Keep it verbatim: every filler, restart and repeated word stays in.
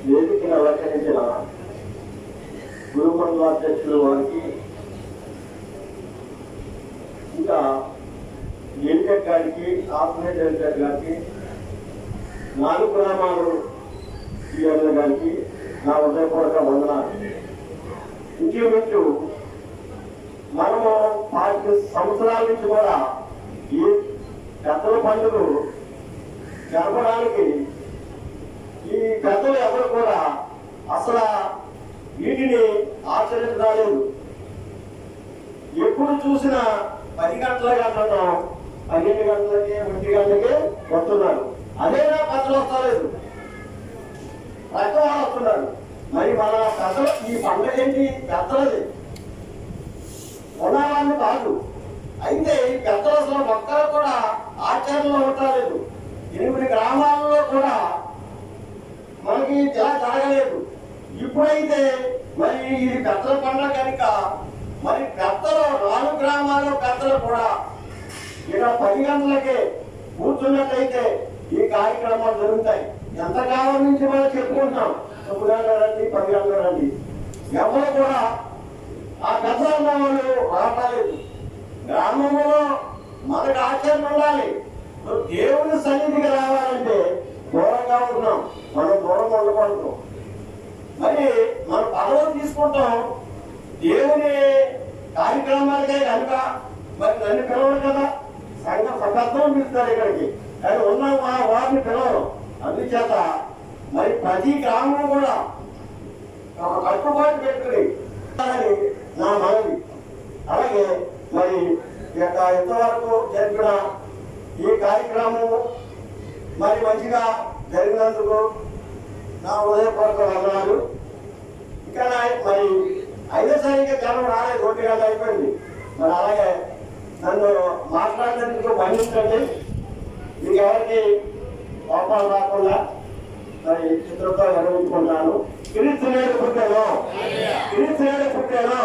వేదికను అలంకరించిన గురుమండల అధ్యక్షులు వారికి, ఇంకా ఎలికట్ గారికి, ఆపరేటర్ ఎలికట్ గారికి, నాలుగు గ్రామాలు సీఎంల గారికి నా హృదయపూర్వక వందనాలు. ఇంచుమించు మనము పాతి సంవత్సరాల నుంచి కూడా ఈ పెద్దల పండుగ జరపడానికి ఈ పెద్దలు ఎవరు కూడా అసలు వీటిని ఆచరించలేదు. ఎప్పుడు చూసినా పది గంటల గంటలో పన్నెండు గంటలకి ఒంటి గంటలకి వస్తున్నారు. అదేనా పెద్దలు వస్తలేదు, ప్రతి వాళ్ళు వస్తున్నారు. మరి మన పెద్దలు ఈ పండుగ ఏంటి? పెద్దలది ఉన్నవాళ్ళు కాదు. అయితే ఈ పెద్దలు అసలు ఒక్కరు కూడా ఆచరణలో ఉండలేదు. ఎనిమిది గ్రామాలలో కూడా మనకి ఇలా జరగలేదు. ఇప్పుడైతే మరి ఇది పెద్దల పండుగ కనుక మరి పెద్దలు నాలుగు గ్రామాల్లో పెద్దలు కూడా ఇక పది గంటలకే కూర్చున్నట్లయితే ఈ కార్యక్రమాలు జరుగుతాయి. ఎంతకాలం నుంచి మనం చెప్పుకుంటున్నాం, తొమ్మిది గంటలు రండి, పది గంటలు రండి. ఎవరు కూడా ఆ పెద్దల వాళ్ళు రావట్లేదు. గ్రామంలో మనకు ఆచరణ ఉండాలి. దేవుని సన్నిధికి రావాలంటే దూరంగా ఉంటున్నాం, మనం దూరంగా ఉండకూడదు. మరి మనం పదవులు తీసుకుంటాం దేవుని కార్యక్రమాలకే కనుక మరి నన్ను పిలవరు కదా, సంఘ సభ్యత్వం పిలుస్తారు ఇక్కడికి, కానీ ఉన్న మా వారిని పిలవరు. అందుచేత మరి ప్రతి గ్రామం కూడా ఒక కట్టుబాటు పెట్టుకుని నా మనవి. అలాగే మరి ఇంతవరకు జరిపిన ఈ కార్యక్రమం మరి మంచిగా జరిగినందుకు నా హృదయపూర్వక వందనాలు. ఇంకా మరి ఐదో సరిగ్గా జనం రాలేదు, ఒంటి గంట అయిపోయింది. మరి అలాగే నన్ను మాట్లాడేందుకు మన్నించండి. మీకు ఎవరికి కోపాలు రాకుండా మరి చిత్రంతో నిర్వహించుకుంటాను. క్రీస్తు నేడు పుట్టాను, క్రీస్తు నేడు పుట్టాను.